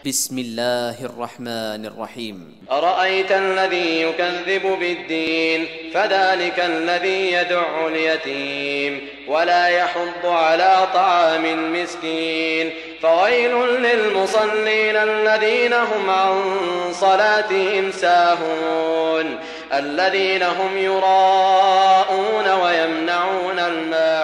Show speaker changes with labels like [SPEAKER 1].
[SPEAKER 1] بسم الله الرحمن الرحيم.
[SPEAKER 2] أرأيت الذي يكذب بالدين فذلك الذي يدع اليتيم ولا يحض على طعام المسكين فويل للمصلين الذين هم عن صلاتهم ساهون الذين هم يراءون ويمنعون الماء